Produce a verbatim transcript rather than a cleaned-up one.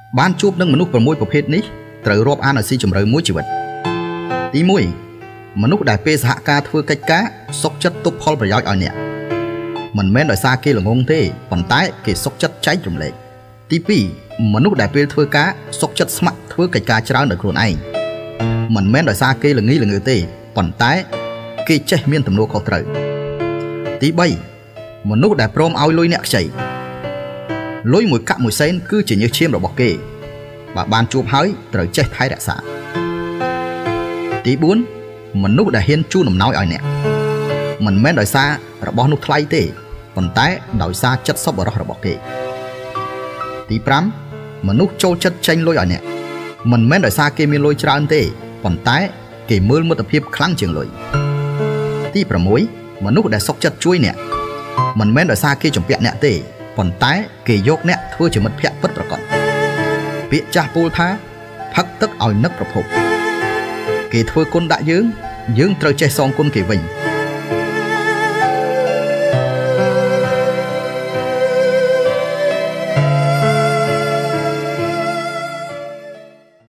Ban chụp nângមនុស្សប្រមួយប្រភេទនេះត្រូវរាប់អានឲ្យស៊ីជម្រៅមួយជីវិតទីមួយមនុស្សដែលពេលសហការធ្វើកិច្ចការសុខចិត្តទុកផលប្រយោជន៍ឲ្យអ្នកមិនមែនដោយសារគេល្ងងទេប៉ុន្តែគេសុខចិត្តចែករំលែកទីពីរមនុស្សដែលពេលធ្វើការសុខចិត្តស្ម័គ្រធ្វើកិច្ចការច្រើនដោយខ្លួនឯងមិនមែនដោយសារគេល្ងីល្ងើទេប៉ុន្តែគេចេះមានទំនួលខុសត្រូវទីបីមនុស្សដែលព្រមឲ្យលុយអ្នកខ្ចីលុយមួយកាក់មួយសេនគឺជាញើសឈាមរបស់គេបើបានជួបហើយត្រូវចេះថែរក្សាទីបួនមនុស្សដែលហ៊ានជូនអំណោយឲ្យអ្នកមិនមែនដោយសាររបស់នោះថ្លៃទេប៉ុន្តែដោយសារចិត្តសប្បុរសរបស់គេទីប្រាំមនុស្សចូលចិត្តចេញលុយឲ្យអ្នកមិនមែនដោយសារគេមានលុយច្រើនទេប៉ុន្តែគេមើលមិត្តភាពខ្លាំងជាងលុយទីប្រាំមួយមនុស្សដែលសុខចិត្តជួយអ្នកមិនមែនដោយសារគេជំពាក់អ្នកទេប៉ុន្តែគេយកអ្នកធ្វើជាមិត្តភក្តិពិតប្រាកដពាក្យចាស់ពោលថាផឹកទឹកឲ្យនឹកប្រភពគេធ្វើគុណដាក់យើងយើងត្រូវចេះសងគុណគេវិញ